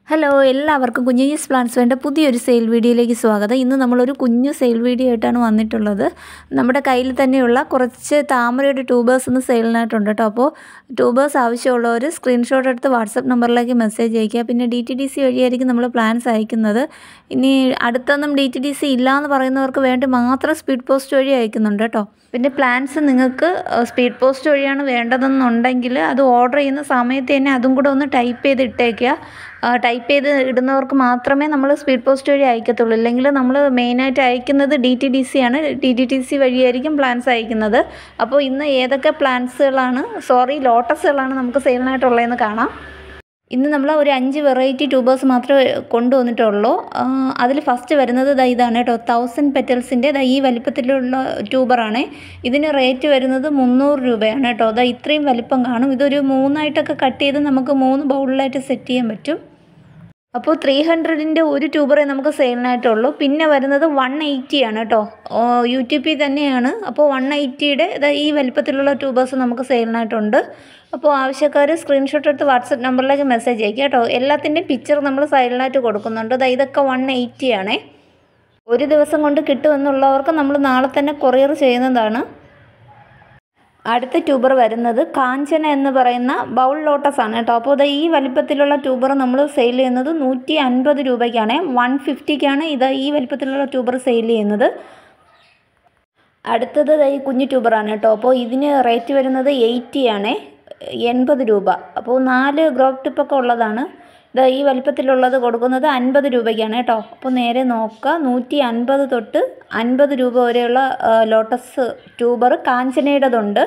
Hello എല്ലാവർക്കും കുഞ്ഞീസ് plants പുതിയൊരു sale വീഡിയോയിലേക്ക് സ്വാഗതം. ഇന്ന് നമ്മളൊരു കുഞ്ഞു സെയിൽ വീഡിയോ ആയിട്ടാണ് വന്നിട്ടുള്ളത്. നമ്മുടെ കയ്യിൽ തന്നെയുള്ള കുറച്ച് താമരയുടെ ട്യൂബേഴ്സ് ഇന്ന് സെയിലിനായിട്ടുണ്ട് കേട്ടോ. അപ്പോൾ ട്യൂബേഴ്സ് ആവശ്യമുള്ളവർ സ്ക്രീൻഷോട്ട് എടുത്ത് വാട്സപ്പ് നമ്പറിലേക്ക് മെസ്സേജ് അയയ്ക്കുക. പിന്നെ DTDC വഴിയായിരിക്കും നമ്മൾ പ്ലാൻസ് അയക്കുന്നത്. ഇനി അടുത്തൊന്നും DTDC ഇല്ല എന്ന് പറയുന്നവർക്ക് വേണ്ടി മാത്രം സ്പീഡ് പോസ്റ്റ് വഴി അയക്കുന്നുണ്ട് കേട്ടോ. പിന്നെ പ്ലാൻസ് നിങ്ങൾക്ക് സ്പീഡ് പോസ്റ്റ് വഴിയാണ് വേണ്ടതെന്നുണ്ടെങ്കിൽ അത് ഓർഡർ ചെയ്യുന്ന സമയത്ത് തന്നെ അതും കൂടെ ഒന്ന് ടൈപ്പ് ചെയ്ത് ഇട്ടേക്കുക. ടൈപ്പ് ചെയ്ത് ഇടുന്നവർക്ക് മാത്രമേ നമ്മൾ സ്പീഡ് പോസ്റ്റ് വഴി അയക്കത്തുള്ളൂ. ഇല്ലെങ്കിൽ നമ്മൾ മെയിനായിട്ട് അയക്കുന്നത് DTDC ആണ്. DTDC വഴിയായിരിക്കും പ്ലാൻസ് അയക്കുന്നത്. അപ്പോൾ ഇന്ന് ഏതൊക്കെ ലോട്ടസുകളാണ് നമുക്ക് സെയിലിനായിട്ടുള്ളതെന്ന് കാണാം. ഇന്ന് നമ്മൾ ഒരു 5 വെറൈറ്റി ട്യൂബേഴ്സ് മാത്രമേ കൊണ്ടുവന്നിട്ടുള്ളൂ. അതിൽ ഫസ്റ്റ് വരുന്നത് ഇതാണ് കേട്ടോ. 1000 പെറ്റൽസിൻ്റെ ഈ വലിപ്പത്തിലുള്ള ട്യൂബറാണ്. ഇതിന് റേറ്റ് വരുന്നത് 300 രൂപയാണ് കേട്ടോ. ഇത്രയും വലിപ്പം കാണും. ഇതൊരു 3ആയിട്ടൊക്കെ കട്ട് ചെയ്ത് നമുക്ക് 3 ബൗളിലായിട്ട് സെറ്റ് ചെയ്യാൻ പറ്റും. അപ്പോൾ 300ൻ്റെ ഒരു ട്യൂബറേ നമുക്ക് സെയിലിനായിട്ടുള്ളൂ. പിന്നെ വരുന്നത് 180 ആണ് കേട്ടോ. UTP തന്നെയാണ്. അപ്പോൾ 180യുടെ ഈ വലിപ്പത്തിലുള്ള ട്യൂബേഴ്സ് നമുക്ക് സെയിലിനായിട്ടുണ്ട്. അപ്പോൾ ആവശ്യക്കാർ സ്ക്രീൻഷോട്ട് എടുത്ത് വാട്സപ്പ് നമ്പറിലേക്ക് മെസ്സേജ് അയക്കുക കേട്ടോ. എല്ലാത്തിൻ്റെയും പിക്ചർ നമ്മൾ സൈഡിലായിട്ട് കൊടുക്കുന്നുണ്ട്. ഇതൊക്കെ 180 ആണേ. ഒരു ദിവസം കൊണ്ട് കിട്ടുമെന്നുള്ളവർക്ക് നമ്മൾ നാളെ തന്നെ കൊറിയർ ചെയ്യുന്നതാണ്. അടുത്ത ട്യൂബർ വരുന്നത് കാഞ്ചന എന്ന് പറയുന്ന ബൗൾ ലോട്ടസ് ആണ് കേട്ടോ. അപ്പോൾ ഈ വലിപ്പത്തിലുള്ള ട്യൂബർ നമ്മൾ സെയിൽ ചെയ്യുന്നത് 150 രൂപയ്ക്കാണ്. 150ക്കാണ് ഈ വലിപ്പത്തിലുള്ള ട്യൂബർ സെയിൽ ചെയ്യുന്നത്. അടുത്തത് ഈ കുഞ്ഞു ട്യൂബറാണ് കേട്ടോ. അപ്പോൾ ഇതിന് റേറ്റ് വരുന്നത് 80 ആണ്, 80 രൂപ. അപ്പോൾ 4 ഗ്രോപ്പ് ടിപ്പൊക്കെ ഉള്ളതാണ്. ഈ വലിപ്പത്തിലുള്ളത് കൊടുക്കുന്നത് 50 രൂപയ്ക്കാണ് കേട്ടോ. അപ്പോൾ നേരെ നോക്കുക, 150 തൊട്ട് 50 രൂപ വരെയുള്ള ലോട്ടസ് ട്യൂബർ കാഞ്ചനയുടേതുണ്ട്.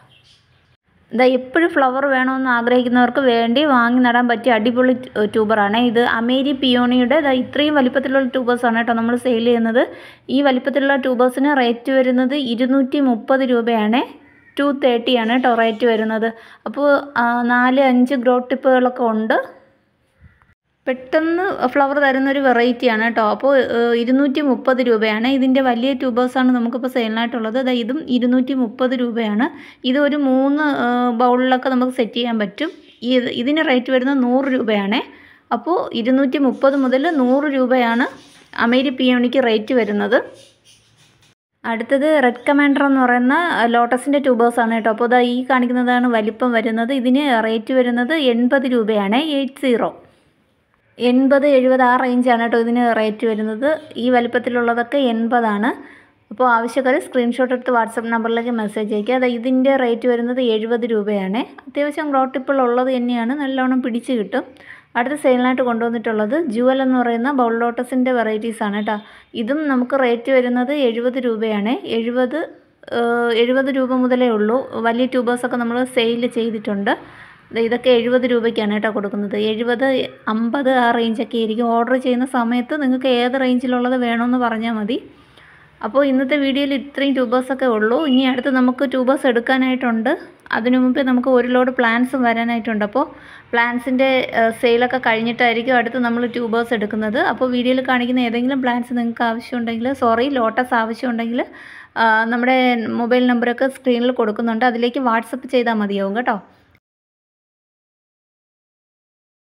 എപ്പോഴും ഫ്ലവർ വേണമെന്ന് ആഗ്രഹിക്കുന്നവർക്ക് വേണ്ടി വാങ്ങി നടാൻ പറ്റിയ അടിപൊളി ട്യൂബറാണ് ഇത്. അമേരി പിയോണിയുടെ ഇത്രയും വലിപ്പത്തിലുള്ള ട്യൂബേഴ്സാണ് കേട്ടോ നമ്മൾ സെയിൽ ചെയ്യുന്നത്. ഈ വലിപ്പത്തിലുള്ള ട്യൂബേഴ്സിന് റേറ്റ് വരുന്നത് 230 രൂപയാണ്. 230 ആണ് കേട്ടോ റേറ്റ് വരുന്നത്. അപ്പോൾ 4-5 ഗ്രോട്ട് ടിപ്പുകളൊക്കെ ഉണ്ട്. പെട്ടെന്ന് ഫ്ലവർ തരുന്നൊരു വെറൈറ്റിയാണ് കേട്ടോ. അപ്പോൾ 230 രൂപയാണ്. ഇതിൻ്റെ വലിയ ട്യൂബേഴ്സാണ് നമുക്കിപ്പോൾ സെയിലിനായിട്ടുള്ളത്. ഇതും 230 രൂപയാണ്. ഇത് ഒരു 3 ബൗളിലൊക്കെ നമുക്ക് സെറ്റ് ചെയ്യാൻ പറ്റും. ഇതിന് റേറ്റ് വരുന്നത് 100 രൂപയാണ്. അപ്പോൾ 230 മുതൽ 100 രൂപയാണ് അമേരി പിയോണിക്ക് റേറ്റ് വരുന്നത്. അടുത്തത് റെഡ് കമാൻഡർ എന്ന് പറയുന്ന ലോട്ടസിൻ്റെ ട്യൂബേഴ്സാണ് കേട്ടോ. അപ്പോൾ ഈ കാണിക്കുന്നതാണ് വലിപ്പം വരുന്നത്. ഇതിന് റേറ്റ് വരുന്നത് 80 രൂപയാണ്. 80 70 ആ റേഞ്ചാണ് കേട്ടോ ഇതിന് റേറ്റ് വരുന്നത്. ഈ വലിപ്പത്തിലുള്ളതൊക്കെ 80 ആണ്. അപ്പോൾ ആവശ്യക്കാർ സ്ക്രീൻഷോട്ട് എടുത്ത് വാട്സപ്പ് നമ്പറിലേക്ക് മെസ്സേജ് അയക്കുക. ഇതിൻ്റെ റേറ്റ് വരുന്നത് 70 രൂപയാണ്. അത്യാവശ്യം ഗ്രോട്ട് ടിപ്പുകളുള്ളത് തന്നെയാണ്, നല്ലോണം പിടിച്ച് കിട്ടും. അടുത്ത സെയിലിനായിട്ട് കൊണ്ടുവന്നിട്ടുള്ളത് ജുവൽ എന്ന് പറയുന്ന ബൗൾ ലോട്ടസിൻ്റെ വെറൈറ്റീസാണ് കേട്ടോ. ഇതും നമുക്ക് റേറ്റ് വരുന്നത് 70 രൂപയാണ്. 70 രൂപ മുതലേ ഉള്ളൂ. വലിയ ട്യൂബേഴ്സൊക്കെ നമ്മൾ സെയിൽ ചെയ്തിട്ടുണ്ട്. ഇതൊക്കെ 70 രൂപയ്ക്കാണ് കേട്ടോ കൊടുക്കുന്നത്. 70, 50 ആ റേഞ്ചൊക്കെ ആയിരിക്കും. ഓർഡർ ചെയ്യുന്ന സമയത്ത് നിങ്ങൾക്ക് ഏത് റേഞ്ചിലുള്ളത് വേണമെന്ന് പറഞ്ഞാൽ മതി. അപ്പോൾ ഇന്നത്തെ വീഡിയോയിൽ ഇത്രയും ട്യൂബേഴ്സൊക്കെ ഉള്ളൂ. ഇനി അടുത്ത് നമുക്ക് ട്യൂബേഴ്സ് എടുക്കാനായിട്ടുണ്ട്. അതിനു മുമ്പേ നമുക്ക് ഒരു ലോഡ് പ്ലാന്റ്സും വരാനായിട്ടുണ്ട്. അപ്പോൾ പ്ലാന്റ്സിൻ്റെ സെയിലൊക്കെ കഴിഞ്ഞിട്ടായിരിക്കും അടുത്ത് നമ്മൾ ട്യൂബേഴ്സ് എടുക്കുന്നത്. അപ്പോൾ വീഡിയോയിൽ കാണിക്കുന്ന ഏതെങ്കിലും പ്ലാന്റ്സ് നിങ്ങൾക്ക് ലോട്ടസ് ആവശ്യമുണ്ടെങ്കിൽ നമ്മുടെ മൊബൈൽ നമ്പറൊക്കെ സ്ക്രീനിൽ കൊടുക്കുന്നുണ്ട്. അതിലേക്ക് വാട്സപ്പ് ചെയ്താൽ മതിയാവും കേട്ടോ.